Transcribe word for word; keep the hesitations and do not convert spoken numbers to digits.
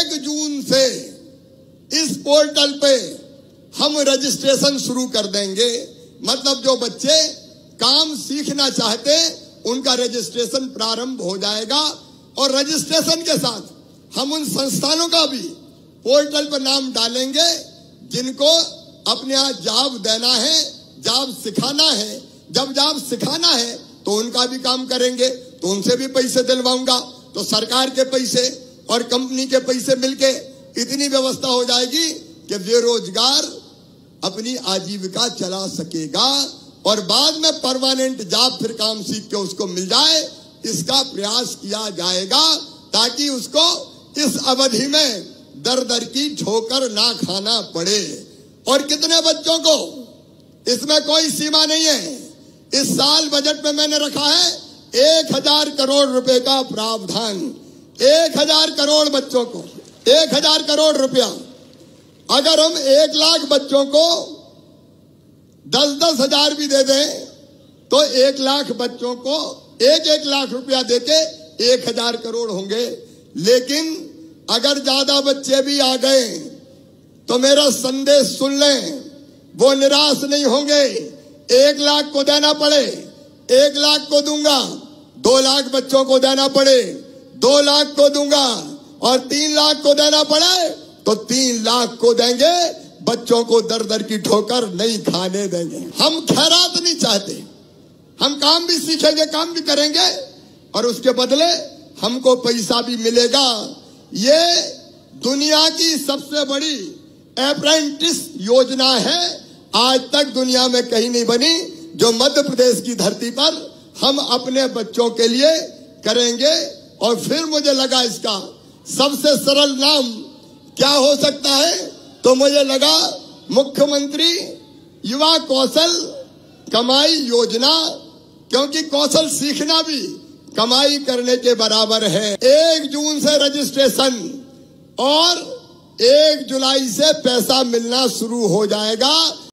एक जून से इस पोर्टल पे हम रजिस्ट्रेशन शुरू कर देंगे। मतलब जो बच्चे काम सीखना चाहते उनका रजिस्ट्रेशन प्रारंभ हो जाएगा और रजिस्ट्रेशन के साथ हम उन संस्थानों का भी पोर्टल पर नाम डालेंगे जिनको अपने यहाँ जॉब देना है, जॉब सिखाना है। जब जॉब सिखाना है तो उनका भी काम करेंगे, तो उनसे भी पैसे दिलवाऊंगा। तो सरकार के पैसे और कंपनी के पैसे मिलके इतनी व्यवस्था हो जाएगी कि बेरोजगार अपनी आजीविका चला सकेगा और बाद में परमानेंट जॉब फिर काम सीख के उसको मिल जाए। इसका प्रयास किया जाएगा ताकि उसको इस अवधि में दर दर की ठोकर ना खाना पड़े। और कितने बच्चों को, इसमें कोई सीमा नहीं है। इस साल बजट में मैंने रखा है एक हजार करोड़ रुपए का प्रावधान। एक हजार करोड़ बच्चों को, एक हजार करोड़ रुपया। अगर हम एक लाख बच्चों को दस दस हजार भी दे दें तो एक लाख बच्चों को एक एक लाख रुपया देके एक हजार करोड़ होंगे। लेकिन अगर ज्यादा बच्चे भी आ गए तो मेरा संदेश सुन लें, वो निराश नहीं होंगे। एक लाख को देना पड़े, एक लाख को दूंगा। दो लाख बच्चों को देना पड़े, दो लाख को दूंगा। और तीन लाख को देना पड़े तो तीन लाख को देंगे। बच्चों को दर दर की ठोकर नहीं खाने देंगे। हम खैरात नहीं चाहते, हम काम भी सीखेंगे, काम भी करेंगे और उसके बदले हमको पैसा भी मिलेगा। ये दुनिया की सबसे बड़ी अप्रेंटिस योजना है। आज तक दुनिया में कहीं नहीं बनी जो मध्य प्रदेश की धरती पर हम अपने बच्चों के लिए करेंगे। और फिर मुझे लगा इसका सबसे सरल नाम क्या हो सकता है, तो मुझे लगा मुख्यमंत्री युवा कौशल कमाई योजना, क्योंकि कौशल सीखना भी कमाई करने के बराबर है। एक जून से रजिस्ट्रेशन और एक जुलाई से पैसा मिलना शुरू हो जाएगा।